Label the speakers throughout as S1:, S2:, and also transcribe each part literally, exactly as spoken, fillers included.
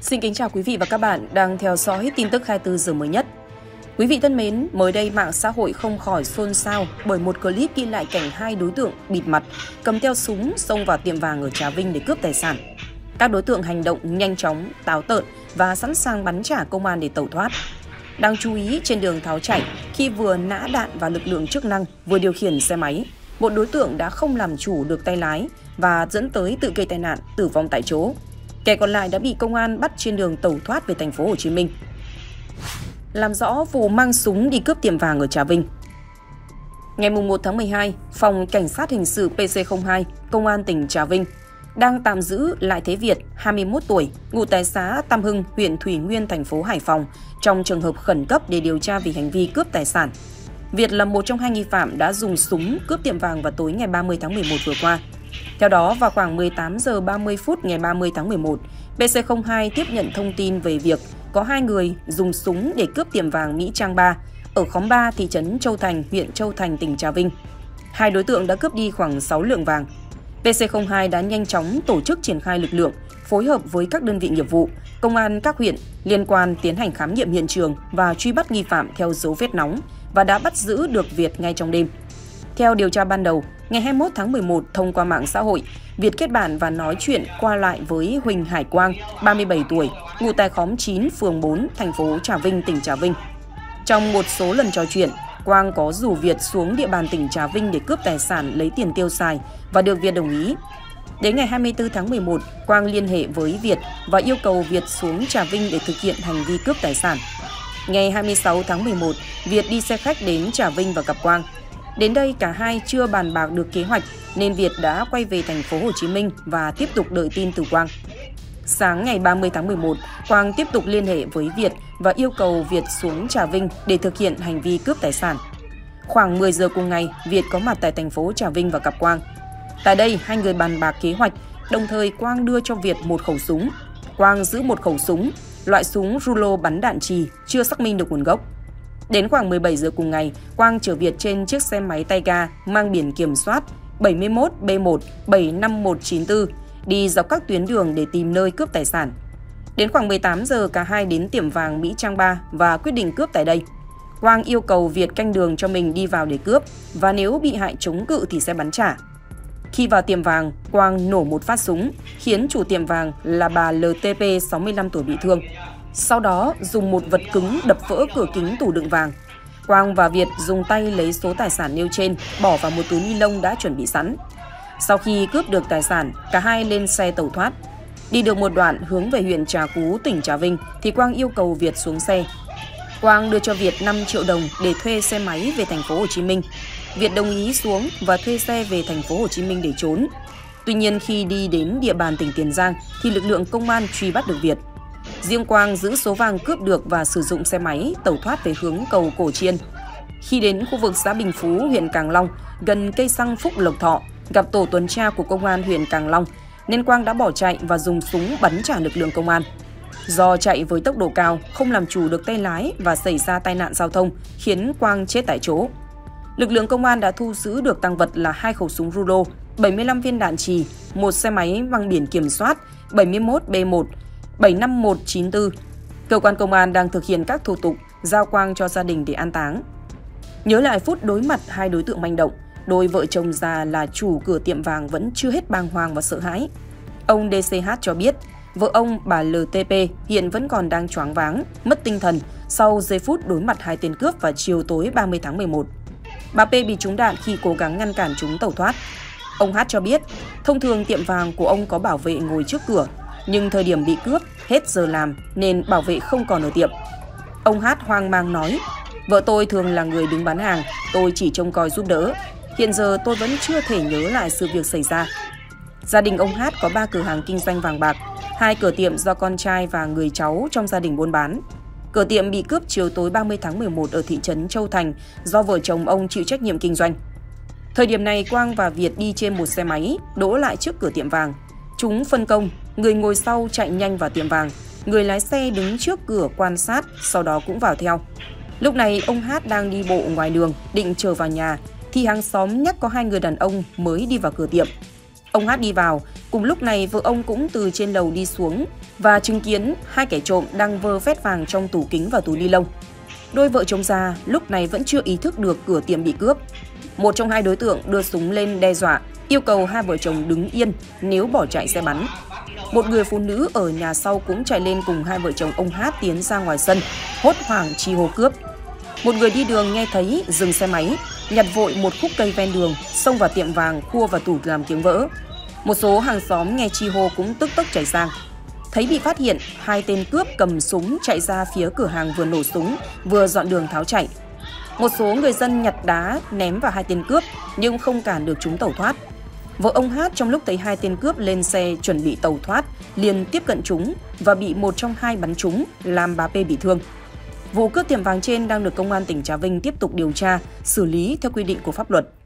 S1: Xin kính chào quý vị và các bạn đang theo dõi tin tức hai mươi tư giờ mới nhất. Quý vị thân mến, mới đây mạng xã hội không khỏi xôn xao bởi một clip ghi lại cảnh hai đối tượng bịt mặt, cầm theo súng xông vào tiệm vàng ở Trà Vinh để cướp tài sản. Các đối tượng hành động nhanh chóng, táo tợn và sẵn sàng bắn trả công an để tẩu thoát. Đáng chú ý, trên đường tháo chạy, khi vừa nã đạn vào lực lượng chức năng, vừa điều khiển xe máy, một đối tượng đã không làm chủ được tay lái và dẫn tới tự gây tai nạn, tử vong tại chỗ. Kẻ còn lại đã bị công an bắt trên đường tẩu thoát về thành phố Hồ Chí Minh. Làm rõ vụ mang súng đi cướp tiệm vàng ở Trà Vinh. Ngày một tháng mười hai, Phòng Cảnh sát Hình sự P C không hai, Công an tỉnh Trà Vinh đang tạm giữ Lại Thế Việt, hai mươi mốt tuổi, ngụ tại xã Tam Hưng, huyện Thủy Nguyên, thành phố Hải Phòng, trong trường hợp khẩn cấp để điều tra về hành vi cướp tài sản. Việt là một trong hai nghi phạm đã dùng súng cướp tiệm vàng vào tối ngày ba mươi tháng mười một vừa qua. Theo đó, vào khoảng mười tám giờ ba mươi phút ngày ba mươi tháng mười một, P C không hai tiếp nhận thông tin về việc có hai người dùng súng để cướp tiệm vàng Mỹ Trang ba ở khóm ba, thị trấn Châu Thành, huyện Châu Thành, tỉnh Trà Vinh. Hai đối tượng đã cướp đi khoảng sáu lượng vàng. P C không hai đã nhanh chóng tổ chức triển khai lực lượng, phối hợp với các đơn vị nghiệp vụ, công an các huyện liên quan tiến hành khám nghiệm hiện trường và truy bắt nghi phạm theo dấu vết nóng và đã bắt giữ được Việt ngay trong đêm. Theo điều tra ban đầu, ngày hai mươi mốt tháng mười một, thông qua mạng xã hội, Việt kết bạn và nói chuyện qua lại với Huỳnh Hải Quang, ba mươi bảy tuổi, ngụ tại khóm chín, phường bốn, thành phố Trà Vinh, tỉnh Trà Vinh. Trong một số lần trò chuyện, Quang có rủ Việt xuống địa bàn tỉnh Trà Vinh để cướp tài sản lấy tiền tiêu xài và được Việt đồng ý. Đến ngày hai mươi tư tháng mười một, Quang liên hệ với Việt và yêu cầu Việt xuống Trà Vinh để thực hiện hành vi cướp tài sản. Ngày hai mươi sáu tháng mười một, Việt đi xe khách đến Trà Vinh và gặp Quang. Đến đây cả hai chưa bàn bạc được kế hoạch nên Việt đã quay về thành phố Hồ Chí Minh và tiếp tục đợi tin từ Quang. Sáng ngày ba mươi tháng mười một, Quang tiếp tục liên hệ với Việt và yêu cầu Việt xuống Trà Vinh để thực hiện hành vi cướp tài sản. Khoảng mười giờ cùng ngày, Việt có mặt tại thành phố Trà Vinh và gặp Quang. Tại đây, hai người bàn bạc kế hoạch, đồng thời Quang đưa cho Việt một khẩu súng. Quang giữ một khẩu súng, loại súng rulo bắn đạn trì, chưa xác minh được nguồn gốc. Đến khoảng mười bảy giờ cùng ngày, Quang chở Việt trên chiếc xe máy tay ga mang biển kiểm soát bảy mươi mốt B một bảy năm một chín tư đi dọc các tuyến đường để tìm nơi cướp tài sản. Đến khoảng mười tám giờ, cả hai đến tiệm vàng Mỹ Trang ba và quyết định cướp tại đây. Quang yêu cầu Việt canh đường cho mình đi vào để cướp và nếu bị hại chống cự thì sẽ bắn trả. Khi vào tiệm vàng, Quang nổ một phát súng, khiến chủ tiệm vàng là bà L T P sáu mươi lăm tuổi bị thương. Sau đó, dùng một vật cứng đập vỡ cửa kính tủ đựng vàng. Quang và Việt dùng tay lấy số tài sản nêu trên, bỏ vào một túi ni lông đã chuẩn bị sẵn. Sau khi cướp được tài sản, cả hai lên xe tẩu thoát. Đi được một đoạn hướng về huyện Trà Cú, tỉnh Trà Vinh, thì Quang yêu cầu Việt xuống xe. Quang đưa cho Việt năm triệu đồng để thuê xe máy về thành phố Hồ Chí Minh. Việt đồng ý xuống và thuê xe về thành phố Hồ Chí Minh để trốn. Tuy nhiên khi đi đến địa bàn tỉnh Tiền Giang thì lực lượng công an truy bắt được Việt. Riêng Quang giữ số vàng cướp được và sử dụng xe máy tẩu thoát về hướng cầu Cổ Chiên. Khi đến khu vực xã Bình Phú, huyện Càng Long, gần cây xăng Phúc Lộc Thọ, gặp tổ tuần tra của công an huyện Càng Long, nên Quang đã bỏ chạy và dùng súng bắn trả lực lượng công an. Do chạy với tốc độ cao, không làm chủ được tay lái và xảy ra tai nạn giao thông, khiến Quang chết tại chỗ. Lực lượng công an đã thu giữ được tang vật là hai khẩu súng rulo, bảy mươi lăm viên đạn trì, một xe máy mang biển kiểm soát bảy mươi mốt B một bảy năm một chín tư. Cơ quan công an đang thực hiện các thủ tục giao Quang cho gia đình để an táng. Nhớ lại phút đối mặt hai đối tượng manh động, đôi vợ chồng già là chủ cửa tiệm vàng vẫn chưa hết bàng hoàng và sợ hãi. Ông đê xê hát cho biết, vợ ông bà L T P hiện vẫn còn đang choáng váng, mất tinh thần sau giây phút đối mặt hai tên cướp vào chiều tối ba mươi tháng mười một. Bà P bị trúng đạn khi cố gắng ngăn cản chúng tẩu thoát. Ông Hát cho biết, thông thường tiệm vàng của ông có bảo vệ ngồi trước cửa, nhưng thời điểm bị cướp, hết giờ làm nên bảo vệ không còn ở tiệm. Ông Hát hoang mang nói, vợ tôi thường là người đứng bán hàng, tôi chỉ trông coi giúp đỡ. Hiện giờ tôi vẫn chưa thể nhớ lại sự việc xảy ra. Gia đình ông Hát có ba cửa hàng kinh doanh vàng bạc, hai cửa tiệm do con trai và người cháu trong gia đình buôn bán. Cửa tiệm bị cướp chiều tối ba mươi tháng mười một ở thị trấn Châu Thành do vợ chồng ông chịu trách nhiệm kinh doanh. Thời điểm này, Quang và Việt đi trên một xe máy, đỗ lại trước cửa tiệm vàng. Chúng phân công, người ngồi sau chạy nhanh vào tiệm vàng, người lái xe đứng trước cửa quan sát, sau đó cũng vào theo. Lúc này, ông Hát đang đi bộ ngoài đường, định trở vào nhà, thì hàng xóm nhắc có hai người đàn ông mới đi vào cửa tiệm. Ông Hát đi vào, Cùng lúc này vợ ông cũng từ trên lầu đi xuống và chứng kiến hai kẻ trộm đang vơ vét vàng trong tủ kính và túi ni lông. Đôi vợ chồng già lúc này vẫn chưa ý thức được cửa tiệm bị cướp. Một trong hai đối tượng đưa súng lên đe dọa, yêu cầu hai vợ chồng đứng yên, nếu bỏ chạy sẽ bắn. Một người phụ nữ ở nhà sau cũng chạy lên cùng hai vợ chồng ông Hát tiến ra ngoài sân, hốt hoảng chi hô cướp. Một người đi đường nghe thấy dừng xe máy, nhặt vội một khúc cây ven đường, xông vào tiệm vàng khua và tủ làm tiếng vỡ. Một số hàng xóm nghe chi hô cũng tức tốc chạy sang. Thấy bị phát hiện, hai tên cướp cầm súng chạy ra phía cửa hàng vừa nổ súng, vừa dọn đường tháo chạy. Một số người dân nhặt đá ném vào hai tên cướp nhưng không cản được chúng tẩu thoát. Vợ ông Hát trong lúc thấy hai tên cướp lên xe chuẩn bị tẩu thoát, liền tiếp cận chúng và bị một trong hai bắn trúng, làm bà P bị thương. Vụ cướp tiệm vàng trên đang được Công an tỉnh Trà Vinh tiếp tục điều tra, xử lý theo quy định của pháp luật.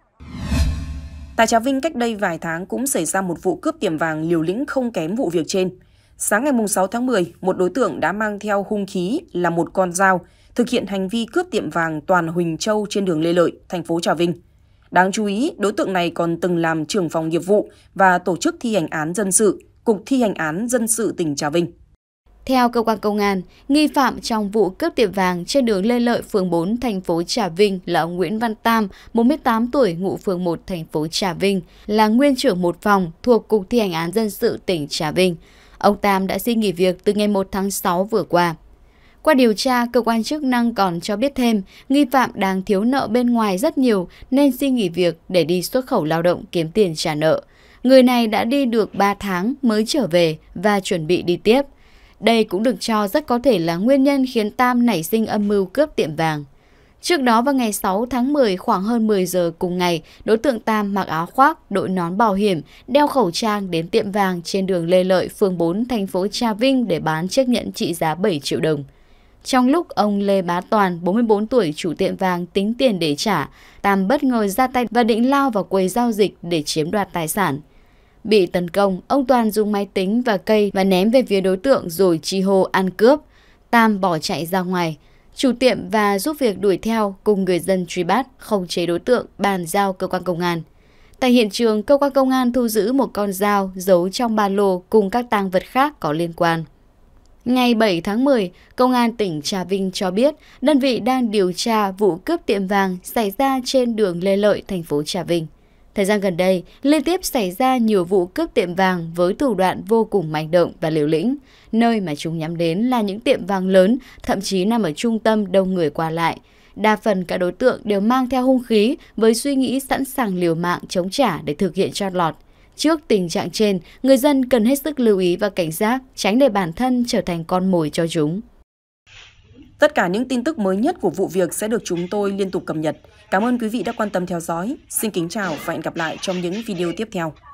S1: Tại Trà Vinh cách đây vài tháng cũng xảy ra một vụ cướp tiệm vàng liều lĩnh không kém vụ việc trên. Sáng ngày sáu tháng mười, một đối tượng đã mang theo hung khí là một con dao, thực hiện hành vi cướp tiệm vàng Toàn Huỳnh Châu trên đường Lê Lợi, thành phố Trà Vinh. Đáng chú ý, đối tượng này còn từng làm trưởng phòng nghiệp vụ và tổ chức thi hành án dân sự, Cục Thi hành án dân sự tỉnh Trà Vinh.
S2: Theo cơ quan công an, nghi phạm trong vụ cướp tiệm vàng trên đường Lê Lợi, phường bốn, thành phố Trà Vinh là ông Nguyễn Văn Tam, bốn mươi tám tuổi, ngụ phường một, thành phố Trà Vinh, là nguyên trưởng một phòng thuộc Cục Thi hành án dân sự tỉnh Trà Vinh. Ông Tam đã xin nghỉ việc từ ngày một tháng sáu vừa qua. Qua điều tra, cơ quan chức năng còn cho biết thêm, nghi phạm đang thiếu nợ bên ngoài rất nhiều nên xin nghỉ việc để đi xuất khẩu lao động kiếm tiền trả nợ. Người này đã đi được ba tháng mới trở về và chuẩn bị đi tiếp. Đây cũng được cho rất có thể là nguyên nhân khiến Tam nảy sinh âm mưu cướp tiệm vàng. Trước đó vào ngày sáu tháng mười, khoảng hơn mười giờ cùng ngày, đối tượng Tam mặc áo khoác, đội nón bảo hiểm, đeo khẩu trang đến tiệm vàng trên đường Lê Lợi, phường bốn, thành phố Trà Vinh để bán chiếc nhẫn trị giá bảy triệu đồng. Trong lúc ông Lê Bá Toàn, bốn mươi bốn tuổi, chủ tiệm vàng tính tiền để trả, Tam bất ngờ ra tay và định lao vào quầy giao dịch để chiếm đoạt tài sản. Bị tấn công, ông Toàn dùng máy tính và cây và ném về phía đối tượng rồi chi hô ăn cướp. Tam bỏ chạy ra ngoài. Chủ tiệm và giúp việc đuổi theo cùng người dân truy bắt, khống chế đối tượng, bàn giao cơ quan công an. Tại hiện trường, cơ quan công an thu giữ một con dao giấu trong ba lô cùng các tang vật khác có liên quan. Ngày bảy tháng mười, Công an tỉnh Trà Vinh cho biết đơn vị đang điều tra vụ cướp tiệm vàng xảy ra trên đường Lê Lợi, thành phố Trà Vinh. Thời gian gần đây, liên tiếp xảy ra nhiều vụ cướp tiệm vàng với thủ đoạn vô cùng manh động và liều lĩnh. Nơi mà chúng nhắm đến là những tiệm vàng lớn, thậm chí nằm ở trung tâm đông người qua lại. Đa phần các đối tượng đều mang theo hung khí với suy nghĩ sẵn sàng liều mạng chống trả để thực hiện trót lọt. Trước tình trạng trên, người dân cần hết sức lưu ý và cảnh giác, tránh để bản thân trở thành con mồi cho chúng.
S1: Tất cả những tin tức mới nhất của vụ việc sẽ được chúng tôi liên tục cập nhật. Cảm ơn quý vị đã quan tâm theo dõi. Xin kính chào và hẹn gặp lại trong những video tiếp theo.